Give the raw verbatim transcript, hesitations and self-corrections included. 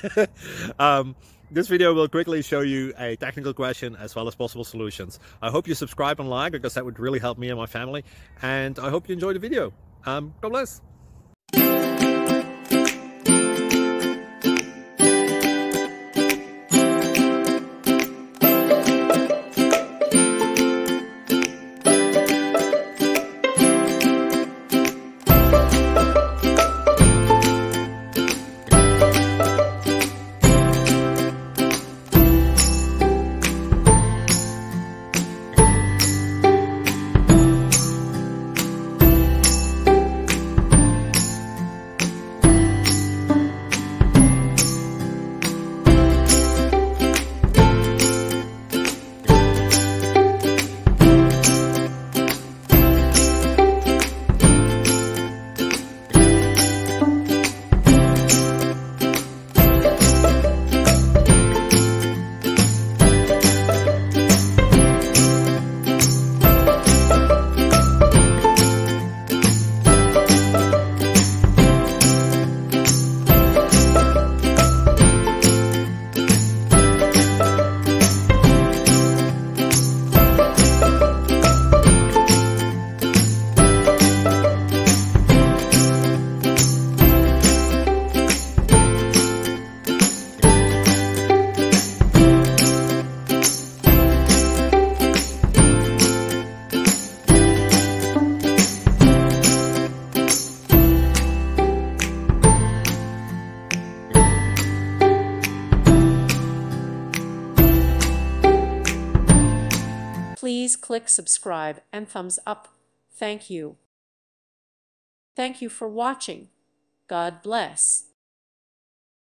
um, this video will quickly show you a technical question as well as possible solutions. I hope you subscribe and like, because that would really help me and my family. And I hope you enjoy the video. Um, God bless. Please click subscribe and thumbs up. Thank you. Thank you for watching. God bless.